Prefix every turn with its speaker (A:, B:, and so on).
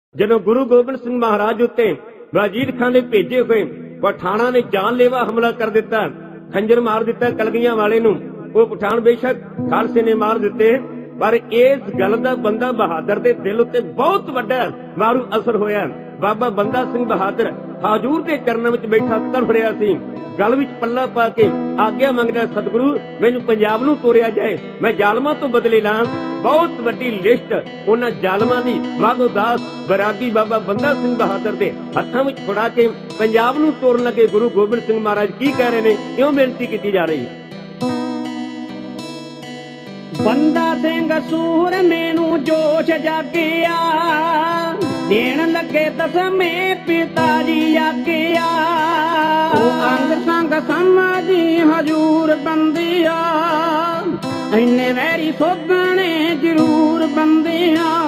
A: ਜਦੋਂ ਗੁਰੂ ਗੋਬਿੰਦ ਸਿੰਘ ਮਹਾਰਾਜ ਉੱਤੇ ਵਜ਼ੀਰ ਖਾਨ ਦੇ ਭੇਜੇ ਹੋਏ ਪਠਾਣਾ ਨੇ ਜਾਨਲੇਵਾ ਹਮਲਾ ਕਰ ਦਿੱਤਾ, ਖੰਜਰ ਮਾਰ ਦਿੱਤਾ ਕਲਗੀਆਂ ਵਾਲੇ ਨੂੰ। ਉਹ ਪਠਾਨ ਬੇਸ਼ੱਕ ਖਾਲਸੇ ਨੇ ਮਾਰ ਦਿੱਤੇ, पर इस गल का बंदा बहादुर के दिल उत्ते बहुत वड्डा मारू असर होया। बाबा बंदा सिंह बहादुर हाजूर के चरणों में बैठा तड़फ रहा सी, गल विच पल्ला पा के आग्या मंगदा, सतगुरु मैनूं पंजाब नूं तोरिया जाए, मैं जालमां तो बदले ला। बहुत वड्डी लिस्ट उन्हां जालमां दी माधो दास बैरागी बाबा बंदा सिंह बहादुर दे हत्थां विच फड़ा के पंजाब नूं तोड़न लगे। गुरु गोबिंद सिंह महाराज की कह रहे हैं, क्यों बेनती की जा रही है?
B: बंदा सिंह सूर मैनू जोश जागिया, देन लगे दसवें पिता जी आगिया। अंग संग समाजी हजूर बंदिया, इन्ने वैरी सोगने जरूर बंदिया।